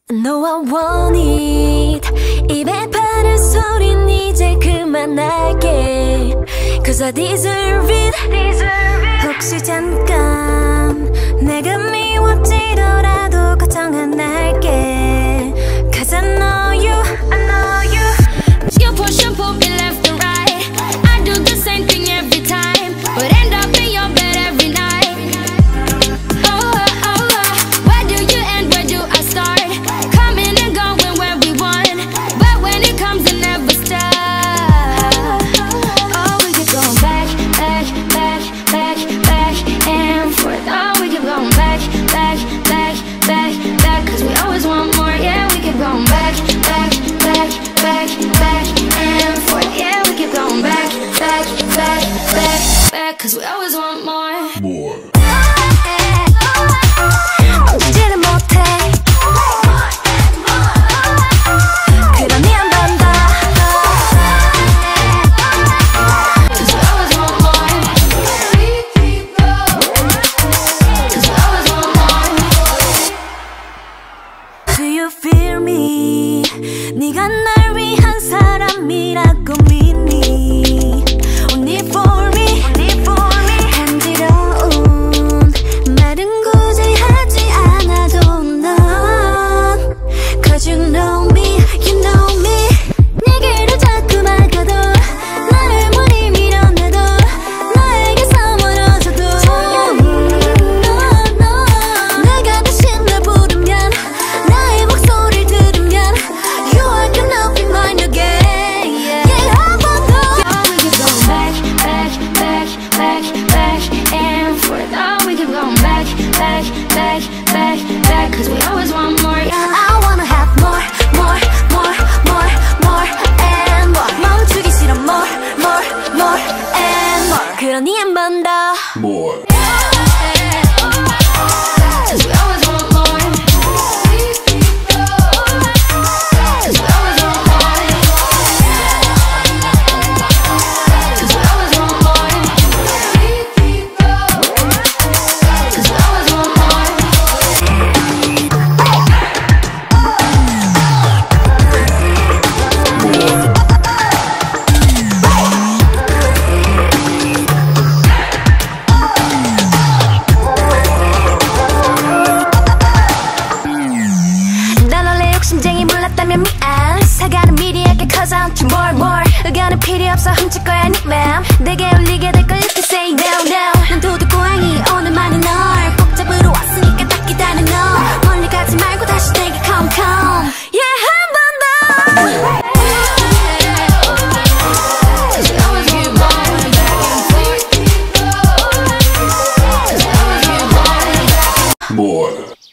너와 want it 입에 바른 소린 이제 그만할게 Cause I deserve it 혹시 잠깐 내가 미워지더라도 걱정 안 할게 Cause I know you You push and pull me left and right I do the same thing every time But end up in your bed every night Where do you end, where do I start? Coming and going where we want But when it comes it never stops Oh, we keep going back and forth Oh, we keep going back Cause we always want more Yeah, we keep going back and forth Yeah, we keep going back Cause we always want more 멈추지를 못해 그러니 한 번 더 Cause we always want more Cause we always want more Do you feel me 네가 날 위한 사람이라고 믿니 Only for me 간지러운 말은 굳이 하지 않아도 넌 Cause you know me 내게로 자꾸만 가도 나를 무리 밀어내도 너에게서 멀어져도 내가 대신 널 부르면 나의 목소리를 들으면 You are gonna be mine again Yeah, 한 번 더 Yeah, we keep going back and forth Oh, we keep going back Cause we always want more yeah. I wanna have more and more 멈추기 싫어 more and more 그러니 한 번 더 More Cause we always want more Cause we always want more Cause we always want more Cause we always want more 난 원래 욕심쟁이 몰랐다면 미안 사과는 미리 할게 cause I want you more 의견은 필요 없어 훔칠 거야 네 맘 내게 울리게 될 걸 이렇게 say no 난 도둑고양이 오늘만이 널 꼭 잡으러 왔으니까 딱 기다려 너 멀리 가지 말고 다시 내게 come Yeah 한 번 더 Cause we always want more Cause we always want more More